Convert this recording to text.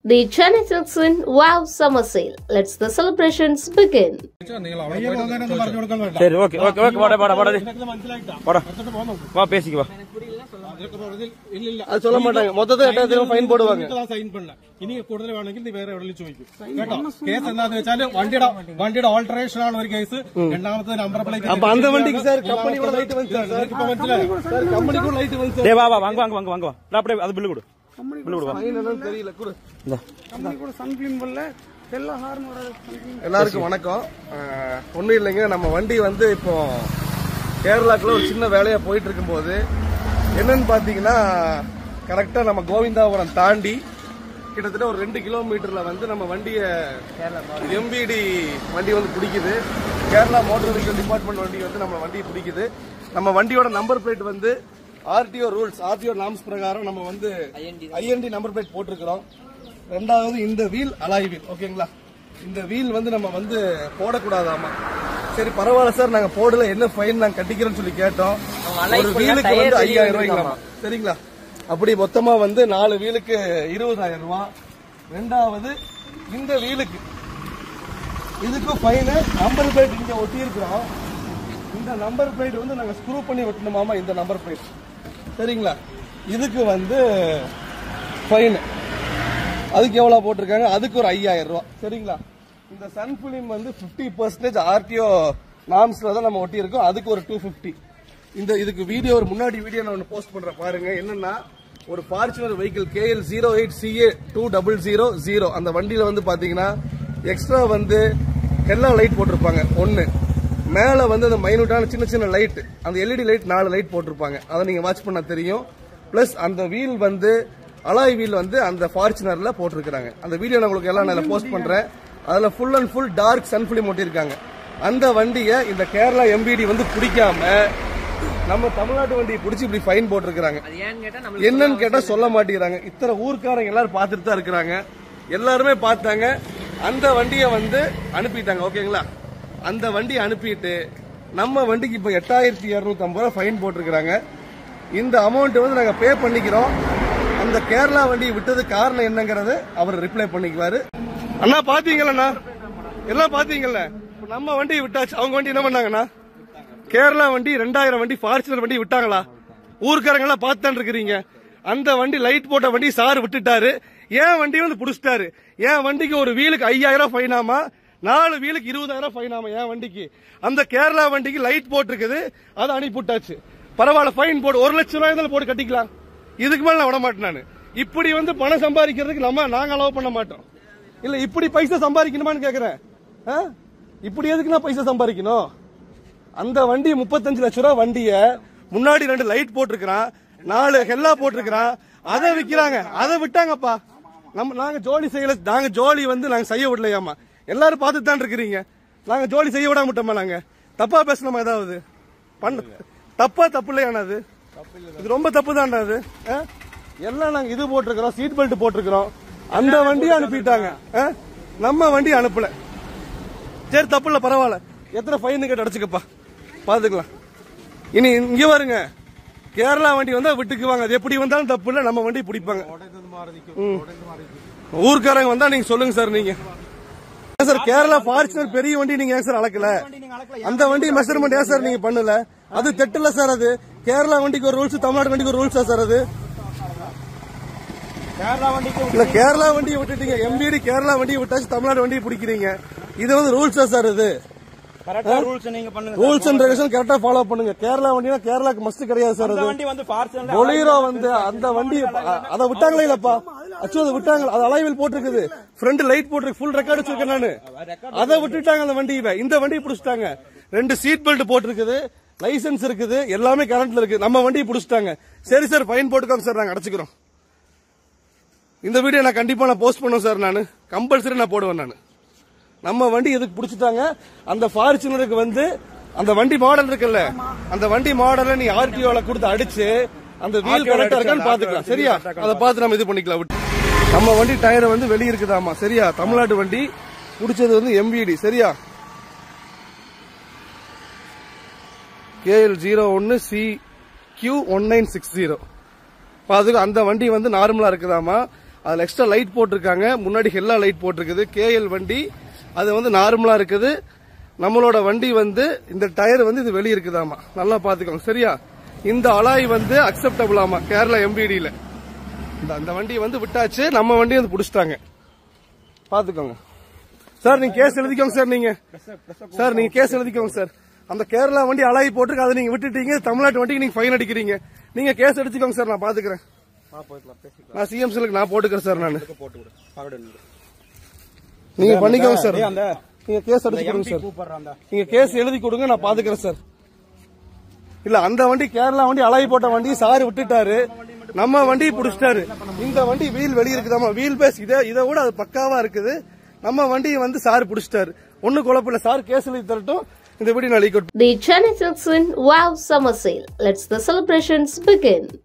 The Chennai Silks win Wow Summer Sale. Let's the celebrations begin. சரி okay okay okay வாடா வாடா வாடா வாடா வா பேசிக்கு வா அது சொல்ல மாட்டாங்க மொத்தத்தை 8000 ஃபைன் போடுவாங்க സൈൻ பண்ணல ഇനി കൂടുതൽ വേണമെങ്കിൽ നീ വേറെ എവിടെയും ചോദിക്കും കേട്ടോ കേസ് എന്താണെന്ന് വെച്ചാൽ വണ്ടിയുടെ ഓൾട്ടറേഷൻ ആണ് ഒരു കേസ് രണ്ടാമത്തെ നമ്പർ പ്ലേറ്റ് அப்ப அந்த வண்டிக்கு சார் கம்பெனி கூட லைட் வந்து சார் இப்ப മനസ്സിലായി சார் கம்பெனி கூட லைட் வந்து டேய் வா வா வாங்க வாங்க வாங்க வாங்க வா அப்படியே அது பில் கொடு பில் கொடு ஃபைன் என்னன்னு தெரியல கொடு இந்த கம்பெனி கூட சன்ஃபிலிம் வரல எல்லா ஹார்ன் வர எல்லாருக்கும் வணக்கம் ஒண்ணும் இல்லைங்க நம்ம வண்டி வந்து இப்போ கேரளாக்குள்ள ஒரு சின்ன வேலையா போயிட்டு இருக்கும்போது என்னன்னு பாத்தீங்கன்னா கரெக்டா நம்ம கோவிந்தாபுரம் தாண்டி கிட்டத்தட்ட ஒரு 2 கிலோமீட்டர்ல வந்து நம்ம வண்டிய எம்பிடி வண்டி வந்து பிடிக்குது. கேரளா மோட்டார் வெஹிக்கிள் டிபார்ட்மெண்ட் வண்டி வந்து நம்ம வண்டியை பிடிக்குது. நம்ம வண்டியோட நம்பர் பிளேட் வந்து ஆர்டிஓ ரூல்ஸ் ஆர்டிஓ நாம்ஸ் பிரகாரம் நம்ம வந்து ஐஎன்டி நம்பர் பிளேட் போட்டிருக்கிறோம். ரெண்டாவது இந்த வீல் அலாய் வீல் ஓகேங்களா. இந்த வீல் வந்து நம்ம வந்து போடக்கூடாதாமா. சரி பரவாயில்ல சார் நாங்க போடல என்ன ஃபைன் நாங்க கட்டிக்கிறோம்னு சொல்லி கேட்டோம். ஒரு வீலுக்கு வந்து 5000 ரூபாய்ங்களாமா சரிங்களா. அப்படி மொத்தமா வந்து 4 வீலுக்கு 20000 ரூபாய். ரெண்டாவது இந்த வீலுக்கு இதுக்கும் ஃபைன். நம்பர் பிளேட் இங்க ஒட்டி இருக்கிறோம். இந்த நம்பர் பிளேட் வந்து நாங்க ஸ்க்ரூ பண்ணி ஒட்டணுமாமா. இந்த நம்பர் பிளேட் சரிங்களா. இதுக்கு வந்து ஃபைன். அதுக்கு எவ்வளவு போட்டிருக்காங்க அதுக்கு ஒரு 5000 ரூபாய் சரிங்களா. இந்த சன்ஃபிலிம் வந்து 50% ஆர்டிஓ நாம்ஸ்ல தான் நம்ம ஒட்டி இருக்கோம். அதுக்கு ஒரு 250. இந்த இதுக்கு வீடியோ ஒரு முன்னாடி வீடியோ நான் ஒன்று போஸ்ட் பண்றேன் பாருங்க. என்னன்னா ஒரு ஃபார்ச்சுனர் வெஹிக்கிள் KL 08CA2000 அந்த வண்டியில வந்து பாத்தீங்கன்னா எக்ஸ்ட்ரா வந்து எல்லா லைட் போட்டிருப்பாங்க. ஒன்னு மேல வந்து அந்த மைனூட்டான சின்ன சின்ன லைட் அந்த LED லைட் 4 லைட் போட்டிருப்பாங்க. அதை நீங்க வாட்ச் பண்ணா தெரியும். பிளஸ் அந்த வீல் வந்து அலாய் வீல் வந்து அந்த ஃபார்ச்சுனர்ல போட்டிருக்காங்க. அந்த வீடியோ நான் உங்களுக்கு எல்லாம் நான் போஸ்ட் பண்றேன். அதுல full and full dark sun film ஒட்டியிருக்காங்க. அந்த வண்டியை இந்த கேரளா MBD வந்து பிடிக்காம நம்ம தமிழ்நாட்டு வண்டியை பிடிச்சி இப்படி ஃபைன் போட்டிருக்காங்க. என்னன்னு கேட்டா சொல்ல மாட்டேங்கிறாங்க. இத்தனை ஊர்க்காரங்க எல்லாரும் பார்த்துட்டு தான் இருக்கிறாங்க. எல்லாருமே பார்த்தாங்க. அந்த வண்டியை வந்து அனுப்பிட்டாங்க ஓகேங்களா. அந்த வண்டியை அனுப்பிட்டு நம்ம வண்டிக்கு இப்ப 8250 ரூபாய் ஃபைன் போட்டிருக்காங்க. இந்த அமௌண்ட் வந்து நாங்க பே பண்ணிக்கிறோம். அந்த கேரளா வண்டியை விட்டது காரணம் என்னங்கறது அவர் ரிப்ளை பண்ணிக்குவாரு. அண்ணா பாத்தீங்களா எல்லாம் பாத்தீங்கல்ல. நம்ம வண்டியை விட்டாச்சு. அவங்க வண்டி என்ன பண்ணாங்கண்ணா கேரளா வண்டி 2000 வண்டி ஃபார்ச்சுனர் வண்டி விட்டாங்களா? ஊர்க்காரங்க எல்லாம் பார்த்துதான் இருக்கிறீங்க. அந்த வண்டி லைட் போட்ட வண்டி சார் விட்டுட்டாரு. ஏன் வண்டி வந்து புடிச்சிட்டாரு. ஏன் வண்டிக்கு ஒரு வீலுக்கு 5000 ஃபைனாமா 4 வீலுக்கு 20000 ஃபைனாமா என் வண்டிக்கு. அந்த கேரளா வண்டிக்கு லைட் போட்டிருக்குது அதை அனுப்பிவிட்டாச்சு. பரவாயில்ல ஃபைன் போட்டு 1 லட்சம் ரூபாய் போட்டு கட்டிக்கலாம். இதுக்கு மேல நான் விட மாட்டேன். நான் இப்படி வந்து பணம் சம்பாதிக்கிறதுக்கு நாங்க அலோவ் பண்ண மாட்டோம். இல்ல இப்படி பைசா சம்பாதிக்கணுமான்னு கேக்குறேன். இப்படி எதுக்கு நான் பைசா சம்பாதிக்கணும். அந்த வண்டி 35 லட்சம் ரூபாய் வண்டிய முன்னாடி 2 லைட் போட்டிருக்கான் 4 ஹெல்லா போட்டிருக்கான். அதை விக்கிறாங்க. அதை விட்டாங்கப்பா. நாங்க ஜோலி செய்யல. நாங்க ஜோலி வந்து நாங்க செய்ய விடலையாமா. எல்லாரும் பார்த்துட்டு தான் இருக்கிறீங்க. நாங்க ஜோலி செய்ய விடாம விட்டோமா. நாங்க தப்பா பேசணுமா ஏதாவது தப்பு இல்லையானா அது இது ரொம்ப தப்பு தான்டா அது. எல்லாம் நாங்க இது போட்டிருக்கிறோம் சீட் பெல்ட் போட்டிருக்கிறோம். அந்த வண்டியை அனுப்பிட்டாங்க. நம்ம வண்டி அனுப்பல. சரி தப்பு இல்ல பரவாயில்ல. எத்தனை ஃபைன் கேட்டு அடிச்சுக்கப்பா பாத்துக்கலாம். இனி இங்க பாருங்க கேரளா வண்டி வந்தா விட்டுக்குவாங்க. அது எப்படி வந்தாலும் தப்பு இல்ல. நம்ம வண்டி பிடிப்பாங்க. ஊர்க்காரங்க வந்தா நீங்க சொல்லுங்க சார். நீங்க சார் கேரளா ஃபார்ச்சுனர் பெரிய வண்டி நீங்க ஏன் சார் அளக்கல. அந்த வண்டி மெஷர்மெண்ட் ஏன் சார் நீங்க பண்ணல. அது தெட்டல சார். அது கேரளா வண்டிக்கு ஒரு ரூல்ஸ் தமிழ்நாடு வண்டிக்கு ஒரு ரூல்ஸா சார். அது கேரளா வண்டியை விட்டுட்டீங்க. MBD கேரளா வண்டியை விட்டாச்சு தமிழ்நாடு வண்டியை பிடிக்கிறீங்க. இது வந்து ரூல்ஸா சார். இது ரூல்ஸ் அண்ட் ரெகுலேஷன் கரெக்டா ஃபாலோ பண்ணுங்க. கேரளா வண்டினா கேரளாக்கு மஸ்ட் கிடையாது சார். அது பொலீரோ வந்து அந்த வண்டி அதை விட்டாங்களே இல்லப்பா. ஆக்சுவலி விட்டாங்க. அது அலைவில் போட்டிருக்குது. ஃப்ரண்ட் லைட் போட்டிருக்கு. ஃபுல் ரெக்கார்டு வச்சிருக்கேன் நானு. அதை விட்டுட்டாங்க. அந்த வண்டியை இந்த வண்டியை பிடிச்சிட்டாங்க. 2 சீட் பெல்ட் போட்டிருக்குது. லைசன்ஸ் இருக்குது. எல்லாமே கரண்ட்ல இருக்கு. நம்ம வண்டியை பிடிச்சிட்டாங்க. சரி சார் ஃபைன் போட்டுக்கோங்க சார். நாங்க அடைச்சுக்கிறோம். இந்த வீடியோ நான் கண்டிப்பா போஸ்ட் பண்ணுவேன் சார். நான் கம்பல்சரி நான் போடுவேன். நான் நம்ம வண்டி எதுக்கு பிடிச்சிட்டாங்க. அந்த ஃபார்ச்சுனருக்கு வந்து அந்த வண்டி மாடல் இருக்குல்ல அந்த வண்டி மாடலை நீ RTOல கொடுத்து அடிச்சு அந்த வீல் கரெக்டா இருக்கான்னு பாத்துக்கலாம். சரியா அதை பார்த்து நம்ம இது பண்ணிக்கலாம். நம்ம வண்டி டயர் வந்து வெளியே இருக்குதாமா. சரியா தமிழ்நாட்டு வண்டி பிடிச்சது வந்து MBD. சரியா KL 01CQ1960 பாத்துக்க. அந்த வண்டி வந்து நார்மலா இருக்குதாமா. அதுல எக்ஸ்ட்ரா லைட் போட்டிருக்காங்க. முன்னாடி ஹெல்லா லைட் போட்டிருக்குது. கேஎல் வண்டி அது வந்து நார்மலா இருக்குது. நம்மளோட வண்டி வந்து இந்த டயர் வந்து இது வெளியே இருக்குதாமா, நல்லா பாத்துக்கோங்க சரியா. இந்த அலாய் வந்து அக்செப்டபிள் ஆமா கேரளா எம்பிடியில. இந்த வண்டி வந்து விட்டாச்சு, நம்ம வண்டி வந்து புடிச்சிட்டாங்க, பாத்துக்கோங்க சார். நீங்க கேஸ் எழுதிக்கோங்க சார். நீங்க கேஸ் எழுதிக்கோங்க சார். அந்த கேரளா வண்டி அலாய் போட்டுருக்கு, அதை நீங்க விட்டுட்டீங்க. தமிழ்நாட்டு வண்டிக்கு நீங்க ஃபைன் அடிக்கிறீங்க. நீங்க கேஸ் எடுத்துக்கோங்க சார், நான் பாத்துக்கிறேன். நான் சிஎம்சிலுக்கு நான் போட்டுக்கிறேன் சார். நான் நீங்க பண்ணிக்கோங்க சார். நீங்க கேஸ் எடுத்துக்கோங்க சார். நீங்க கேஸ் எழுதி கொடுங்க, நான் பாத்துக்கிறேன் சார். இல்ல அந்த வண்டி கேரளா வண்டி அலாய் போட்ட வண்டி சார் விட்டுட்டாரு, நம்ம வண்டி புடிச்சிட்டாரு. இந்த வண்டி வீல் வெளியே இருக்குதாமா, வீல் பேஸ் இதை விட அது பக்காவா இருக்குது. நம்ம வண்டி வந்து சார் புடிச்சிட்டாரு. ஒண்ணு குழப்பம் சார், கேஸ் எழுதி தரட்டும். இந்த வீடியோ நான் leak out. The Chennai Silks win wow summer sale. Let's the celebrations begin.